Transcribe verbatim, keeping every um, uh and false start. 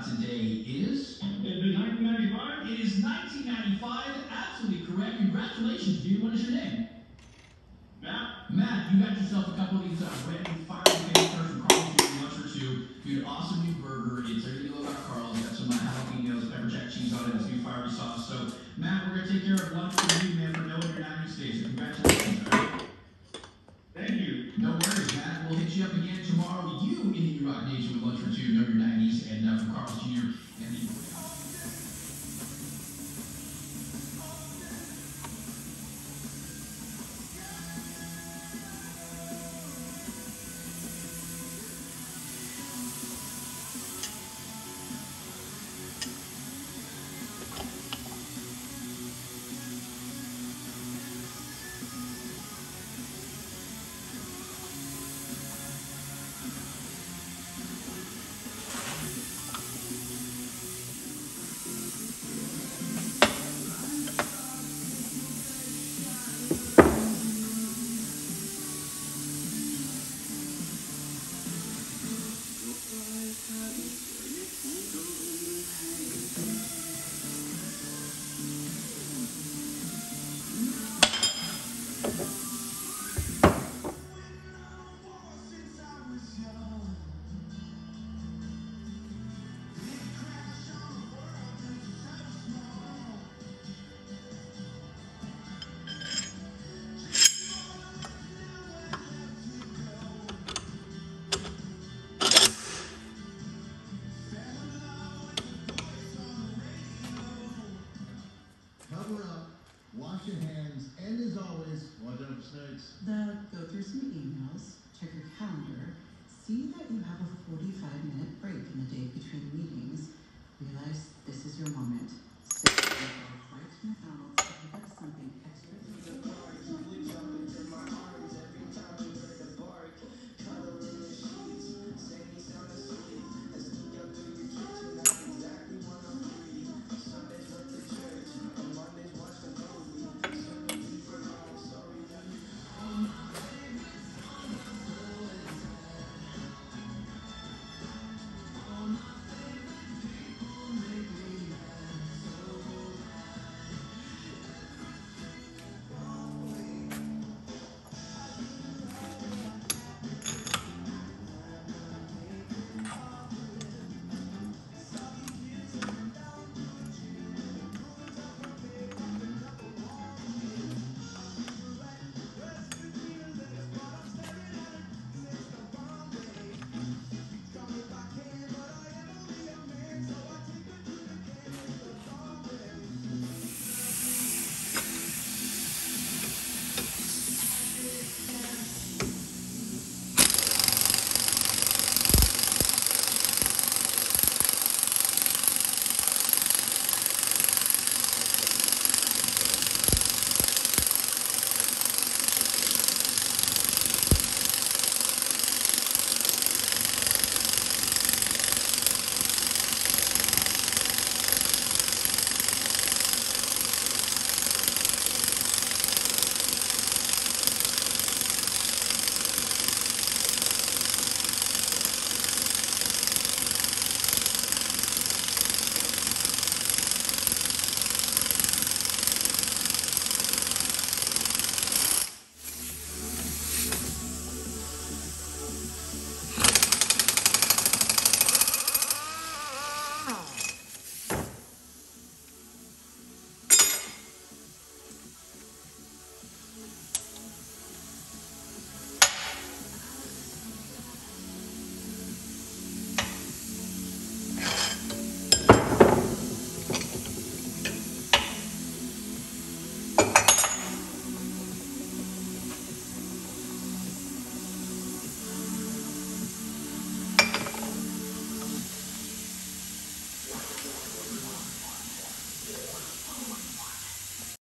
got today is? Is it nineteen ninety-five? It is nineteen ninety-five. Absolutely correct. Congratulations, dude. What is your name? Matt? Matt, you got yourself a couple of these uh, random fire brigade stars from Carl's Junior Lunch for Two. Dude, awesome new burger. It's everything you love about Carl's. Got some uh, jalapenos, pepper jack cheese on it, and new fiery sauce. So, Matt, we're going to take care of lunch for you, man, for knowing your nineties stage. So, congratulations, all right? Thank you. No worries, Matt. We'll hit you up again tomorrow. You in the Rock Nation with Lunch for Two, know your nineties, and uh, from Carl's Junior and the Cover up, wash your hands, and as always, watch out for snakes. The